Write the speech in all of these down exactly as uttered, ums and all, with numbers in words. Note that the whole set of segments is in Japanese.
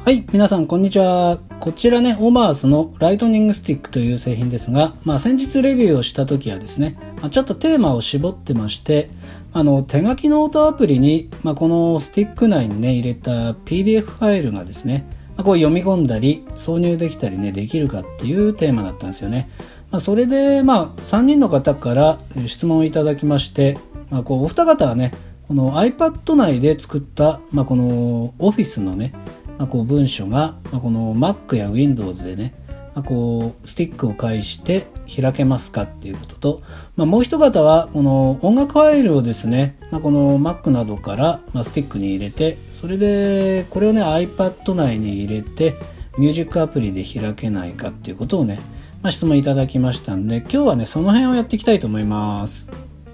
はい、皆さんこんにちは。こちらね、オマースのライトニングスティックという製品ですが、まあ先日レビューをした時はですね、まあ、ちょっとテーマを絞ってまして、あの手書きノートアプリに、まあ、このスティック内にね入れた ピーディーエフ ファイルがですね、まあ、こう読み込んだり挿入できたりねできるかっていうテーマだったんですよね。まあ、それでまあさんにんの方から質問をいただきまして、まあ、こうお二方はね、この iPad 内で作った、まあ、この Office のね、まあ、こう文書が、まあ、この Mac や Windows でね、まあ、こうスティックを介して開けますかっていうことと、まあ、もう一方はこの音楽ファイルをですね、まあ、この Mac などから、まあ、スティックに入れて、それでこれをね iPad 内に入れてミュージックアプリで開けないかっていうことをね、まあ、質問いただきましたんで、今日はねその辺をやっていきたいと思います。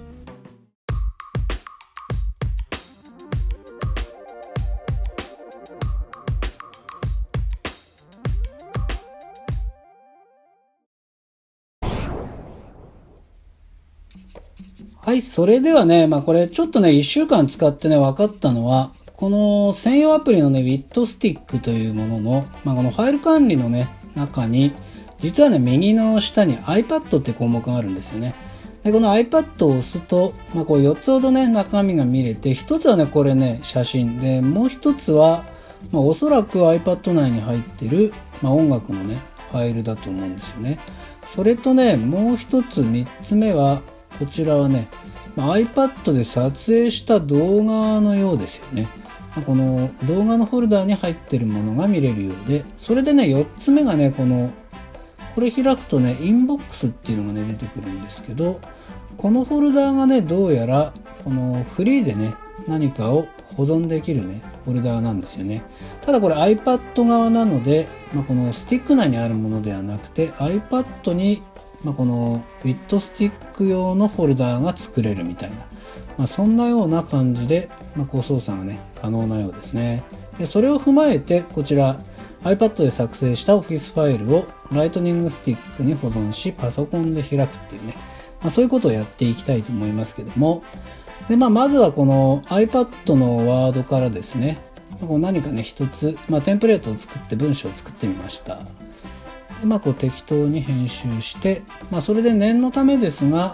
はい、それではね、まあこれちょっとね、いっしゅうかん使ってね、分かったのは、この専用アプリのね、WitStick というものの、まあこのファイル管理のね、中に、実はね、右の下に iPad って項目があるんですよね。で、この iPad を押すと、まあこうよっつほどね、中身が見れて、一つはね、これね、写真で、もう一つは、まあおそらく iPad 内に入ってる、まあ音楽のね、ファイルだと思うんですよね。それとね、もう一つ、三つ目は、こちらはね、iPad で撮影した動画のようですよね。この動画のフォルダーに入ってるものが見れるようで、それでね、よっつめがね、この、これ開くとね、インボックスっていうのがね、出てくるんですけど、このフォルダーがね、どうやら、このフリーでね、何かを保存できるね、フォルダーなんですよね。ただこれ iPad 側なので、まあ、このスティック内にあるものではなくて、iPad にまあこの WitStick 用のフォルダーが作れるみたいな、まあ、そんなような感じで、まあ、こう操作がね可能なようですね。でそれを踏まえてこちら iPad で作成した Office ファイルをライトニングスティックに保存しパソコンで開くっていうね、まあ、そういうことをやっていきたいと思いますけども、で、まあ、まずはこの iPad のワードからですね、こう何かね一つ、まあ、テンプレートを作って文章を作ってみました。でまあ、こう適当に編集して、まあ、それで念のためですが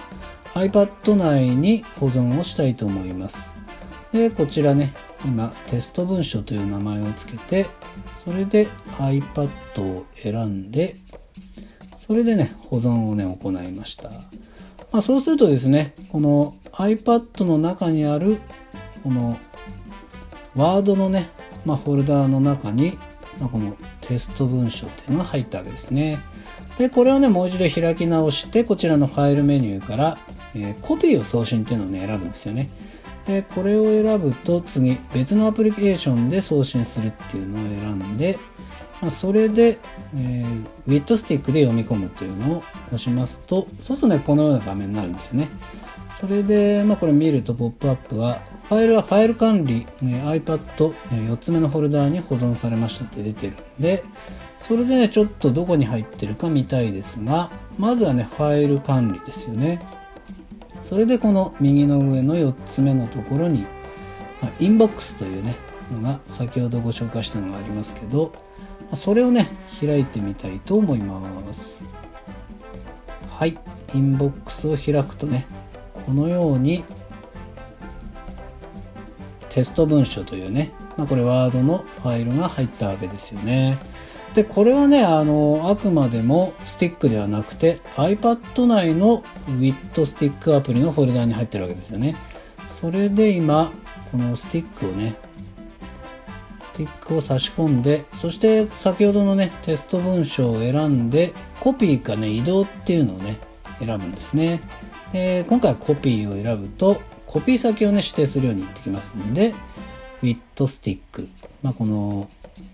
iPad 内に保存をしたいと思います。でこちらね、今テスト文書という名前をつけて、それで iPad を選んで、それでね保存をね行いました。まあ、そうするとですね、この iPad の中にあるこのワードのね、まあ、フォルダーの中に、まあ、このテスト文書っていうのが入ったわけですね。で、これをね、もう一度開き直して、こちらのファイルメニューから、えー、コピーを送信っていうのをね、選ぶんですよね。で、これを選ぶと、次、別のアプリケーションで送信するっていうのを選んで、まあ、それで、えー、WitStick で読み込むというのを押しますと、そうするとね、このような画面になるんですよね。それで、まあ、これ見るとポップアップは、ファイルはファイル管理、ね、iPad、ね、よっつめのフォルダーに保存されましたって出てるんで、それでね、ちょっとどこに入ってるか見たいですが、まずはね、ファイル管理ですよね。それでこの右の上のよっつめのところに、まあ、インボックスというね、のが先ほどご紹介したのがありますけど、それをね、開いてみたいと思います。はい、インボックスを開くとね、このようにテスト文書というね、まあ、これワードのファイルが入ったわけですよね。で、これはね、あの、あくまでもスティックではなくて iPad 内の WitStick アプリのフォルダーに入ってるわけですよね。それで今、このスティックをね、スティックを差し込んで、そして先ほどのね、テスト文書を選んで、コピーかね、移動っていうのをね、選ぶんですね。で、今回はコピーを選ぶと、コピー先をね、指定するように言ってきますんで、WitStick、まあ、この、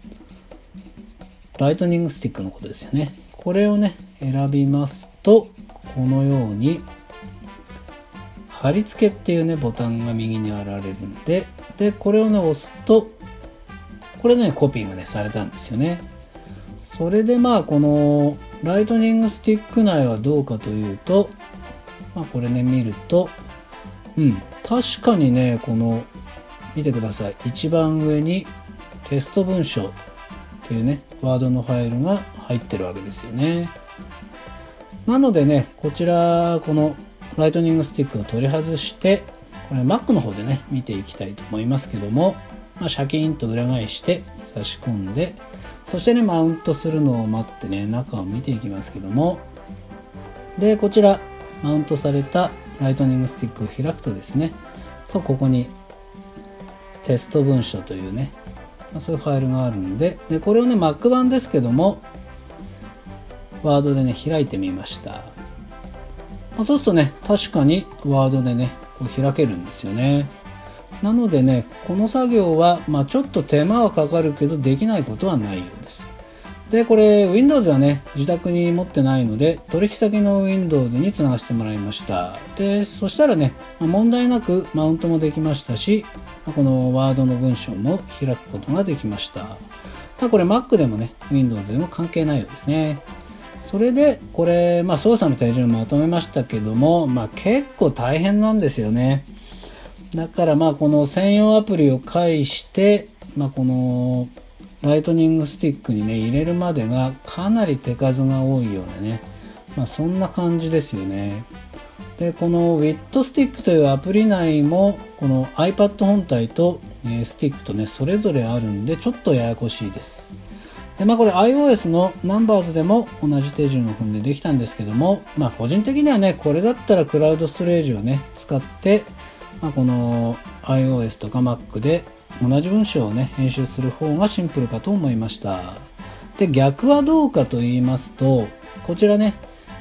ライトニングスティックのことですよね。これをね、選びますと、このように、貼り付けっていうね、ボタンが右に現れるんで、で、これをね、押すと、これでね、コピーがね、されたんですよね。それでまあ、この、ライトニングスティック内はどうかというと、まあ、これね、見ると、うん、確かにね、この、見てください。一番上にテスト文書、 っていうね、ワードのファイルが入ってるわけですよね。なのでね、こちら、このライトニングスティックを取り外して、これ Mac の方でね、見ていきたいと思いますけども、まあ、シャキーンと裏返して差し込んで、そしてね、マウントするのを待ってね、中を見ていきますけども、で、こちら、マウントされたライトニングスティックを開くとですね、そう、ここにテスト文書というね、まあ、そういうファイルがあるんで、で、これをね、Mac 版ですけども、ワードでね、開いてみました。まあ、そうするとね、確かにワードでね、こう開けるんですよね。なのでね、この作業は、まあ、ちょっと手間はかかるけど、できないことはないようです。で、これ、Windows はね、自宅に持ってないので、取引先の Windows につながせてもらいました。で、そしたらね、まあ、問題なくマウントもできましたし、このワードの文章も開くことができました。ただこれ Mac でもね、Windows でも関係ないようですね。それで、これ、まあ、操作の手順をまとめましたけども、まあ、結構大変なんですよね。だからまあこの専用アプリを介して、まあ、このライトニングスティックにね入れるまでがかなり手数が多いようなね、まあ、そんな感じですよね。で、この WitStick というアプリ内もこの iPad 本体と、えー、スティックとねそれぞれあるんでちょっとややこしいです。で、まあこれ iOS の Numbers でも同じ手順を踏んでできたんですけども、まあ個人的にはねこれだったらクラウドストレージをね使ってまあ、この iOS とか Mac で同じ文章をね編集する方がシンプルかと思いました。で、逆はどうかと言いますと、こちらね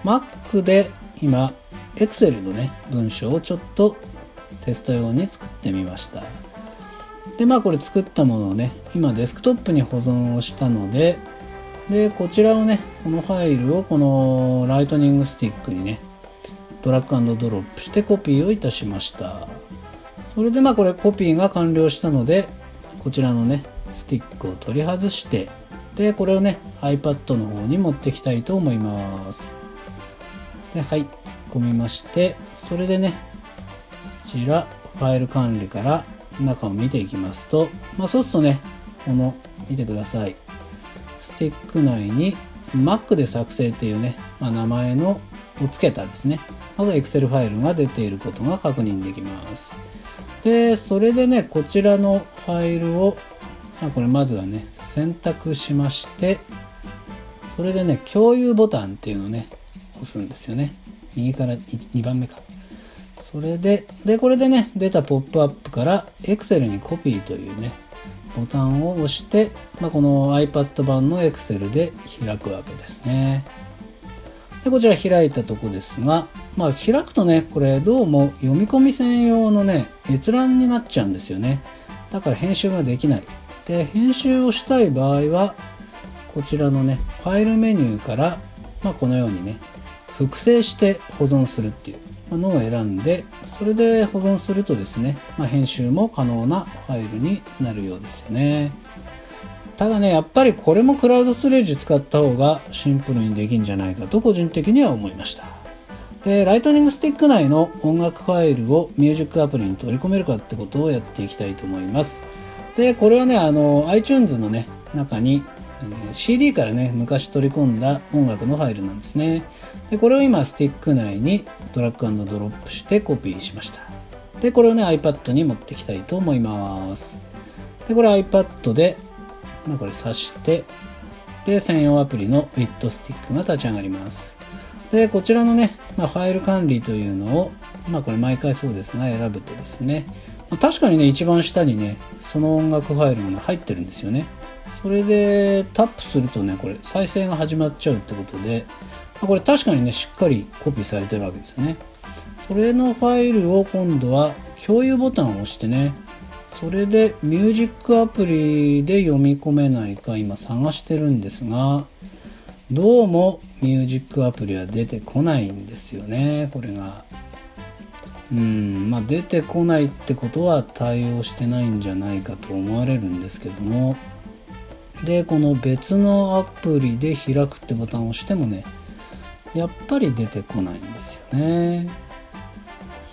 Mac で今 Excel のね文章をちょっとテスト用に作ってみました。で、まあこれ作ったものをね今デスクトップに保存をしたので、でこちらをねこのファイルをこのライトニングスティックにねドラッグ&ドロップしてコピーをいたしました。それでまあこれコピーが完了したので、こちらのねスティックを取り外して、でこれをね iPad の方に持ってきたいと思います。で、はい、突っ込みまして、それでねこちらファイル管理から中を見ていきますと、まあそうするとねこの見てください、スティック内に Mac で作成っていうね、まあ、名前のをつけたですね、まず Excel ファイルが出ていることが確認できます。で、それでね、こちらのファイルを、まあ、これまずはね、選択しまして、それでね、共有ボタンっていうのをね、押すんですよね。右からにばんめか。それで、で、これでね、出たポップアップから Excel にコピーというね、ボタンを押して、まあ、この iPad 版の Excel で開くわけですね。で、こちら開いたとこですが、まあ開くとね、これどうも読み込み専用のね、閲覧になっちゃうんですよね。だから編集ができない。で、編集をしたい場合は、こちらのね、ファイルメニューから、まあこのようにね、複製して保存するっていうのを選んで、それで保存するとですね、まあ、編集も可能なファイルになるようですよね。ただね、やっぱりこれもクラウドストレージ使った方がシンプルにできるんじゃないかと個人的には思いました。で、ライトニングスティック内の音楽ファイルをミュージックアプリに取り込めるかってことをやっていきたいと思います。で、これはね、あの iTunes のね中に シーディー からね昔取り込んだ音楽のファイルなんですね。で、これを今スティック内にドラッグ&ドロップしてコピーしました。で、これをね iPad に持ってきたいと思います。で、これ iPad でまあこれ挿して、で、専用アプリの WitStick が立ち上がります。で、こちらのね、まあ、ファイル管理というのを、まあこれ毎回そうですが選ぶとですね、まあ、確かにね、一番下にね、その音楽ファイルが、ね、入ってるんですよね。それでタップするとね、これ再生が始まっちゃうってことで、まあ、これ確かにね、しっかりコピーされてるわけですよね。それのファイルを今度は共有ボタンを押してね、それでミュージックアプリで読み込めないか今探してるんですが、どうもミュージックアプリは出てこないんですよね、これが。うん、まあ出てこないってことは対応してないんじゃないかと思われるんですけども。で、この別のアプリで開くってボタンを押してもね、やっぱり出てこないんですよね。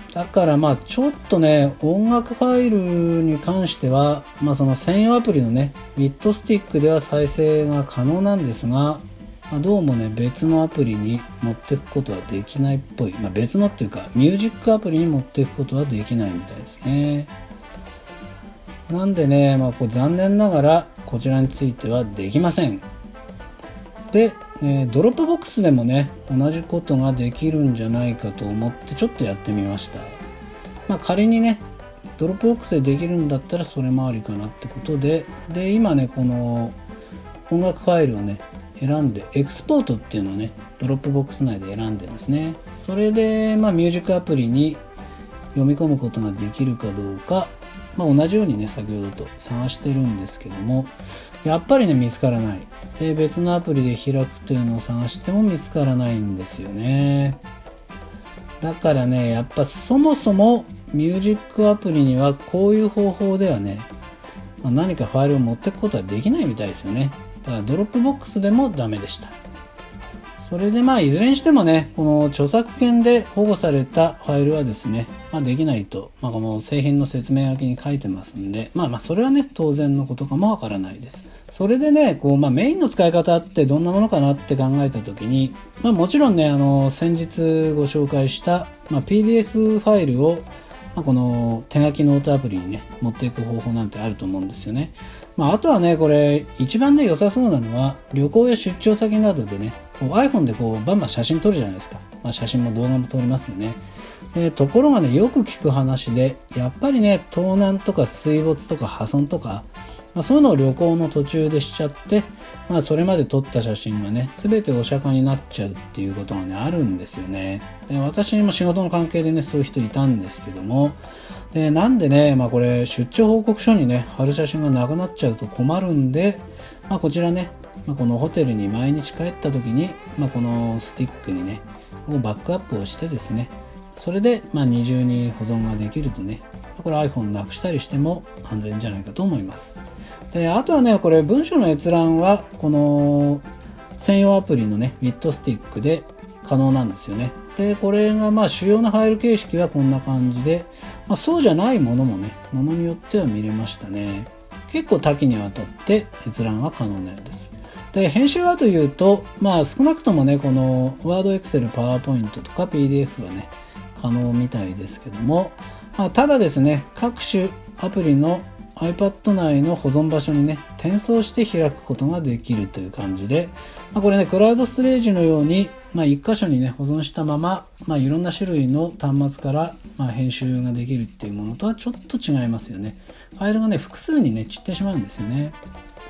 だからまあちょっとね、音楽ファイルに関しては、まあその専用アプリのね、ウィットスティックでは再生が可能なんですが、まあ、どうもね、別のアプリに持っていくことはできないっぽい。まあ別のっていうか、ミュージックアプリに持っていくことはできないみたいですね。なんでね、まあこう残念ながら、こちらについてはできません。で、えー、ドロップボックスでもね、同じことができるんじゃないかと思ってちょっとやってみました。まあ仮にね、ドロップボックスでできるんだったらそれもありかなってことで、で、今ね、この音楽ファイルをね、選んで、エクスポートっていうのをね、ドロップボックス内で選んでですね、それで、まあミュージックアプリに読み込むことができるかどうか、まあ同じようにね、先ほどと探してるんですけども、やっぱりね、見つからない。で、別のアプリで開くというのを探しても見つからないんですよね。だからね、やっぱそもそもミュージックアプリにはこういう方法ではね、まあ、何かファイルを持っていくことはできないみたいですよね。だからドロップボックスでもダメでした。それでまあいずれにしてもね、この著作権で保護されたファイルはですね、まあ、できないと、まあ、この製品の説明書きに書いてますんで、まあまあそれはね、当然のことかもわからないです。それでね、こうまあメインの使い方ってどんなものかなって考えたときに、まあもちろんね、あの先日ご紹介した、まあ、ピーディーエフ ファイルをまあ、この手書きノートアプリにね、持っていく方法なんてあると思うんですよね。まあ、あとはね、これ、一番ね、良さそうなのは、旅行や出張先などでね、こう iPhone でこう、バンバン写真撮るじゃないですか。まあ、写真も動画も撮りますよね。で、ところがね、よく聞く話で、やっぱりね、盗難とか水没とか破損とか、まあ、そういうのを旅行の途中でしちゃって、まあ、それまで撮った写真がね、すべてお釈迦になっちゃうっていうことがね、あるんですよね。で、私も仕事の関係でね、そういう人いたんですけども、で、なんでね、まあこれ、出張報告書にね、貼る写真がなくなっちゃうと困るんで、まあこちらね、まあ、このホテルに毎日帰った時に、まあこのスティックにね、バックアップをしてですね、それで、まあ二重に保存ができるとね、これ iPhone なくしたりしても安全じゃないかと思います。で、あとはね、これ文章の閲覧は、この専用アプリのね、ウィットスティックで可能なんですよね。で、これがまあ主要なファイル形式はこんな感じで、まあ、そうじゃないものもね、ものによっては見れましたね。結構多岐にわたって閲覧は可能なようです。で、編集はというと、まあ少なくともね、この Word、Excel、PowerPoint とか ピーディーエフ はね、可能みたいですけども、まあ、ただですね、各種アプリの iPad 内の保存場所にね、転送して開くことができるという感じで、まあ、これね、クラウドストレージのように、まあ、一箇所にね、保存したまま、まあ、いろんな種類の端末から、まあ、編集ができるっていうものとはちょっと違いますよね。ファイルがね、複数にね、散ってしまうんですよね。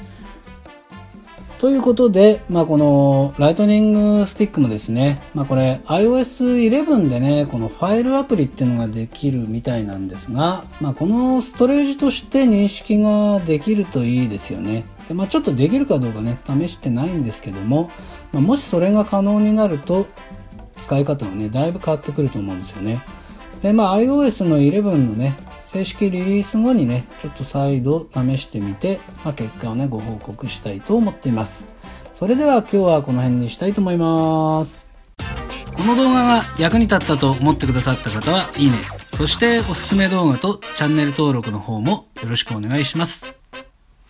ということで、まあ、このライトニングスティックもですね、まあ、これ アイオーエスイレブン でね、このファイルアプリっていうのができるみたいなんですが、まあ、このストレージとして認識ができるといいですよね。で、まあ、ちょっとできるかどうかね、試してないんですけども、まあ、もしそれが可能になると、使い方がね、だいぶ変わってくると思うんですよね。で、まあ、iOS のイレブンのね、正式リリース後にね、ちょっと再度試してみて、まあ、結果をね、ご報告したいと思っています。それでは今日はこの辺にしたいと思います。この動画が役に立ったと思ってくださった方は、いいね。そしておすすめ動画とチャンネル登録の方もよろしくお願いします。